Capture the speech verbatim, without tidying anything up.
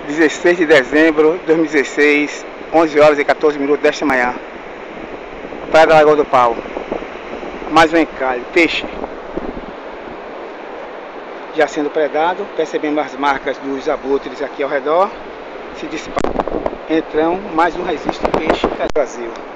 dezesseis de dezembro de dois mil e dezesseis, onze horas e quatorze minutos desta manhã. Praia da Lagoa do Pau. Mais um encalhe, peixe. Já sendo predado, percebemos as marcas dos abutres aqui ao redor. Se dispara. Entrão, mais um registro de peixe Brasil.